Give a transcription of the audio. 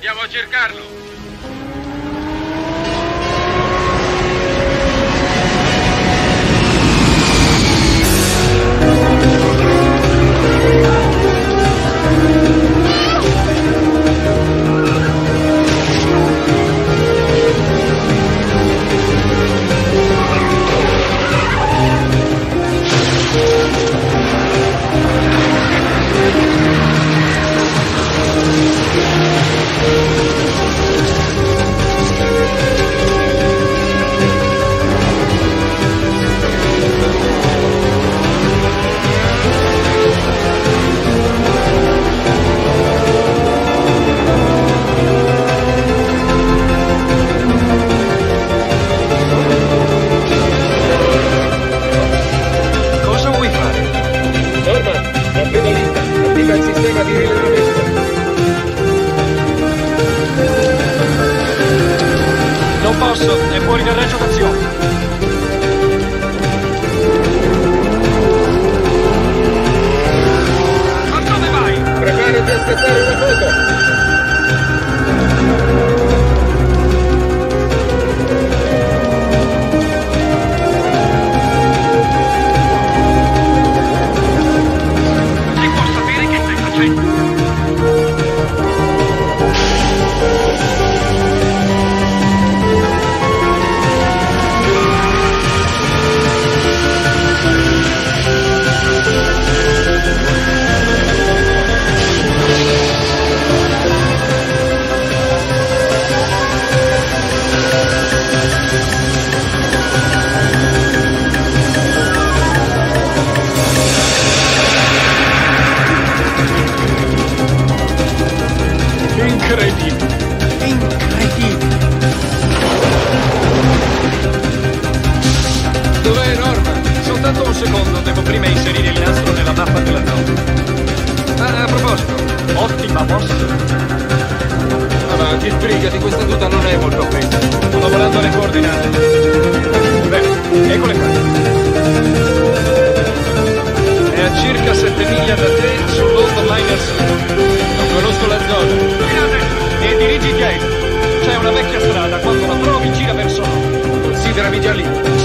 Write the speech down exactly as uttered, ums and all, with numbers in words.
Andiamo a cercarlo. È fuori dal raggio d'azione. Ma dove vai? Preparati a scattare una foto. Si può sapere che stai facendo? Incredibile! Incredibile! Dov'è Norman? Soltanto un secondo, devo prima inserire il nastro nella mappa della zona. Ah, a proposito, ottima mossa. Avanti, sbrigati, questa tuta non è molto fredda. Sto lavorando alle coordinate. Bene, eccole qua. È a circa sette miglia da te sull'Old Miners. Non conosco la zona. E dirigiti a est. C'è una vecchia strada, quando la trovi gira verso nord. Considerami già lì.